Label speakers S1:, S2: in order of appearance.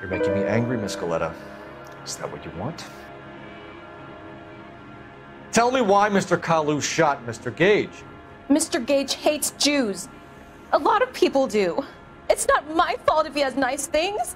S1: You're making me angry, Miss Galetta. Is that what you want? Tell me why Mr. Kalu shot Mr. Gage.
S2: Mr. Gage hates Jews. A lot of people do. It's not my fault if he has nice things.